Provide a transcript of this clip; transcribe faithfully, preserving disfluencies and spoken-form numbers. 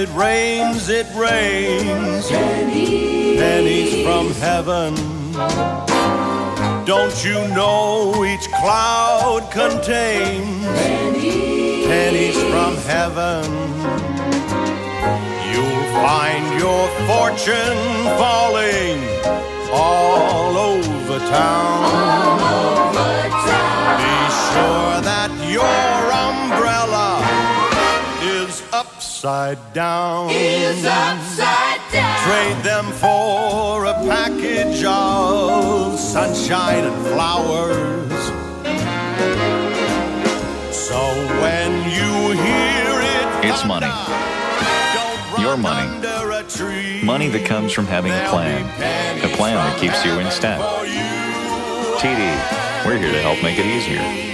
it rains, it rains pennies, pennies from heaven. Don't you know each cloud contains pennies, pennies from heaven? You'll find your fortune falling all over town. All over town. Be sure that your umbrella is upside down. Is upside down. Trade them for a package of sunshine and flowers. So when you hear it, it's money. Your money. Money that comes from having a plan. A plan that keeps you in step. T D, we're here to help make it easier.